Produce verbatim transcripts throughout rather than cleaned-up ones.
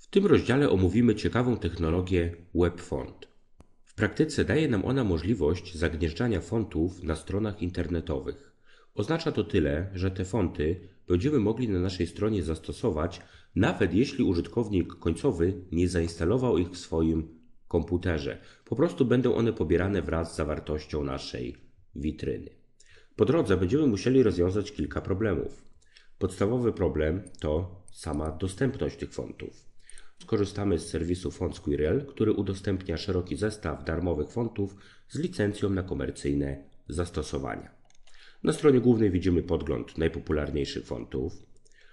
tym rozdziale omówimy ciekawą technologię WebFont. W praktyce daje nam ona możliwość zagnieżdżania fontów na stronach internetowych. Oznacza to tyle, że te fonty będziemy mogli na naszej stronie zastosować, nawet jeśli użytkownik końcowy nie zainstalował ich w swoim komputerze. Po prostu będą one pobierane wraz z zawartością naszej witryny. Po drodze będziemy musieli rozwiązać kilka problemów. Podstawowy problem to sama dostępność tych fontów. Skorzystamy z serwisu FontSquirrel, który udostępnia szeroki zestaw darmowych fontów z licencją na komercyjne zastosowania. Na stronie głównej widzimy podgląd najpopularniejszych fontów.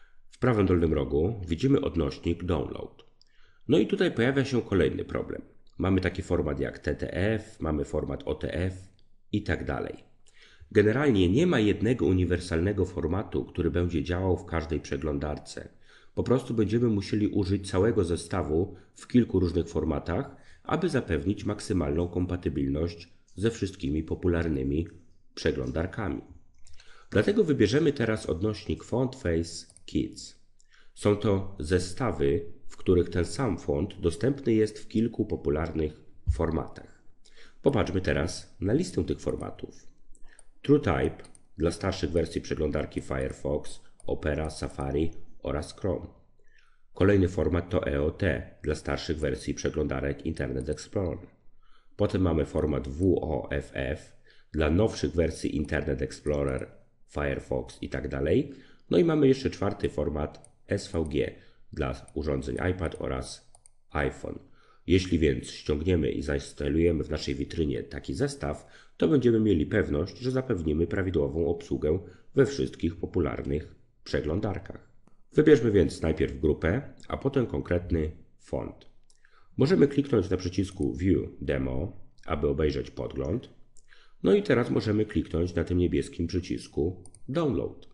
W prawym dolnym rogu widzimy odnośnik Download. No i tutaj pojawia się kolejny problem. Mamy taki format jak T T F, mamy format O T F i tak dalej. Generalnie nie ma jednego uniwersalnego formatu, który będzie działał w każdej przeglądarce. Po prostu będziemy musieli użyć całego zestawu w kilku różnych formatach, aby zapewnić maksymalną kompatybilność ze wszystkimi popularnymi przeglądarkami. Dlatego wybierzemy teraz odnośnik FontFace Kits. Są to zestawy, w których ten sam font dostępny jest w kilku popularnych formatach. Popatrzmy teraz na listę tych formatów. TrueType dla starszych wersji przeglądarki Firefox, Opera, Safari oraz Chrome. Kolejny format to E O T dla starszych wersji przeglądarek Internet Explorer. Potem mamy format W O F F dla nowszych wersji Internet Explorer, Firefox i tak dalej. No i mamy jeszcze czwarty format S V G dla urządzeń iPad oraz iPhone. Jeśli więc ściągniemy i zainstalujemy w naszej witrynie taki zestaw, to będziemy mieli pewność, że zapewnimy prawidłową obsługę we wszystkich popularnych przeglądarkach. Wybierzmy więc najpierw grupę, a potem konkretny font. Możemy kliknąć na przycisku View Demo, aby obejrzeć podgląd. No i teraz możemy kliknąć na tym niebieskim przycisku Download.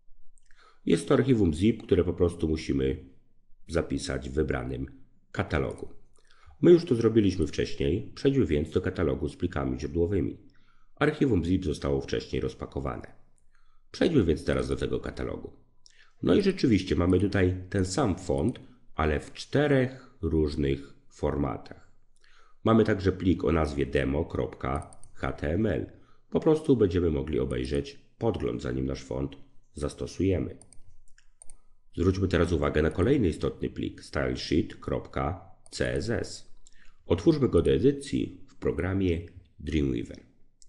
Jest to archiwum zip, które po prostu musimy zapisać w wybranym katalogu. My już to zrobiliśmy wcześniej, przejdźmy więc do katalogu z plikami źródłowymi. Archiwum zip zostało wcześniej rozpakowane. Przejdźmy więc teraz do tego katalogu. No i rzeczywiście mamy tutaj ten sam font, ale w czterech różnych formatach. Mamy także plik o nazwie demo kropka H T M L. Po prostu będziemy mogli obejrzeć podgląd, zanim nasz font zastosujemy. Zwróćmy teraz uwagę na kolejny istotny plik stylesheet kropka C S S. Otwórzmy go do edycji w programie Dreamweaver.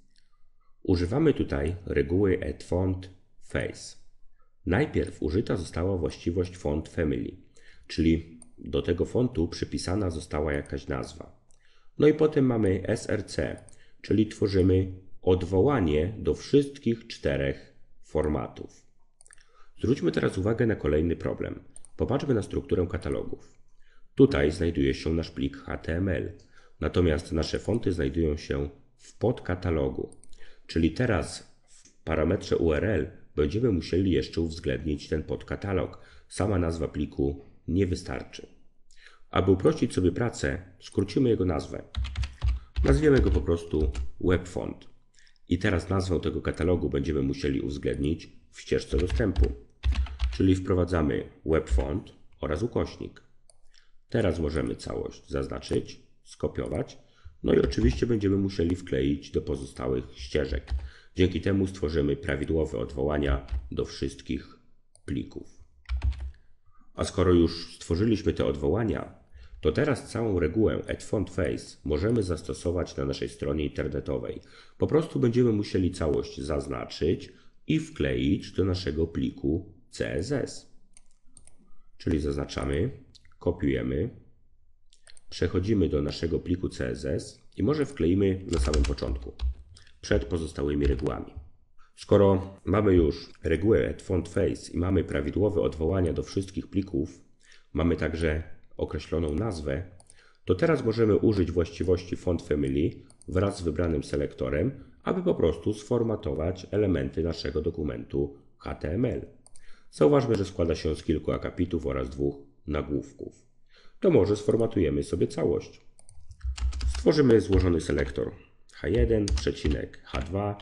Używamy tutaj reguły Add Font Face. Najpierw użyta została właściwość Font Family, czyli do tego fontu przypisana została jakaś nazwa. No i potem mamy S R C, czyli tworzymy odwołanie do wszystkich czterech formatów. Zwróćmy teraz uwagę na kolejny problem. Popatrzmy na strukturę katalogów. Tutaj znajduje się nasz plik H T M L, natomiast nasze fonty znajdują się w podkatalogu, czyli teraz w parametrze U R L będziemy musieli jeszcze uwzględnić ten podkatalog. Sama nazwa pliku nie wystarczy. Aby uprościć sobie pracę, skrócimy jego nazwę. Nazwiemy go po prostu WebFont. I teraz nazwę tego katalogu będziemy musieli uwzględnić w ścieżce dostępu. Czyli wprowadzamy WebFont oraz ukośnik. Teraz możemy całość zaznaczyć, skopiować, no i oczywiście będziemy musieli wkleić do pozostałych ścieżek. Dzięki temu stworzymy prawidłowe odwołania do wszystkich plików. A skoro już stworzyliśmy te odwołania, to teraz całą regułę Add Font Face możemy zastosować na naszej stronie internetowej. Po prostu będziemy musieli całość zaznaczyć i wkleić do naszego pliku C S S. Czyli zaznaczamy, kopiujemy, przechodzimy do naszego pliku C S S i może wkleimy na samym początku, przed pozostałymi regułami. Skoro mamy już regułę Add Font Face i mamy prawidłowe odwołania do wszystkich plików, mamy także określoną nazwę, to teraz możemy użyć właściwości Font Family wraz z wybranym selektorem, aby po prostu sformatować elementy naszego dokumentu H T M L. Zauważmy, że składa się z kilku akapitów oraz dwóch nagłówków. To może sformatujemy sobie całość. Stworzymy złożony selektor H jeden, H dwa,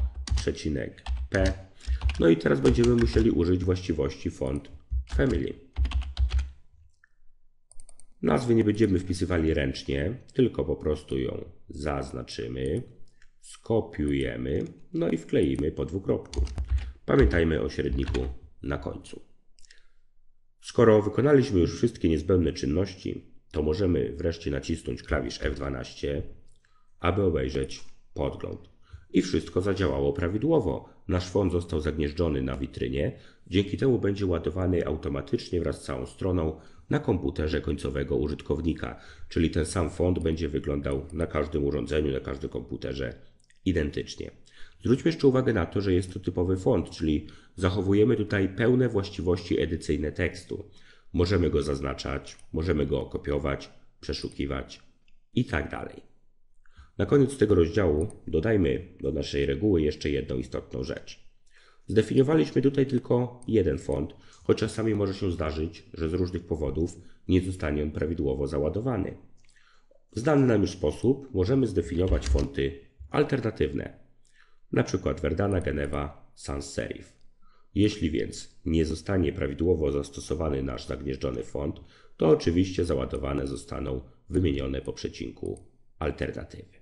P. No i teraz będziemy musieli użyć właściwości Font Family. Nazwy nie będziemy wpisywali ręcznie, tylko po prostu ją zaznaczymy, skopiujemy, no i wkleimy po dwukropku. Pamiętajmy o średniku na końcu. Skoro wykonaliśmy już wszystkie niezbędne czynności, to możemy wreszcie nacisnąć klawisz F dwanaście, aby obejrzeć podgląd. I wszystko zadziałało prawidłowo. Nasz font został zagnieżdżony na witrynie, dzięki temu będzie ładowany automatycznie wraz z całą stroną na komputerze końcowego użytkownika, czyli ten sam font będzie wyglądał na każdym urządzeniu, na każdym komputerze identycznie. Zwróćmy jeszcze uwagę na to, że jest to typowy font, czyli zachowujemy tutaj pełne właściwości edycyjne tekstu. Możemy go zaznaczać, możemy go kopiować, przeszukiwać i tak dalej. Na koniec tego rozdziału dodajmy do naszej reguły jeszcze jedną istotną rzecz. Zdefiniowaliśmy tutaj tylko jeden font, choć czasami może się zdarzyć, że z różnych powodów nie zostanie on prawidłowo załadowany. W znany nam już sposób możemy zdefiniować fonty alternatywne, np. Verdana, Geneva, Sans Serif. Jeśli więc nie zostanie prawidłowo zastosowany nasz zagnieżdżony font, to oczywiście załadowane zostaną wymienione po przecinku alternatywy.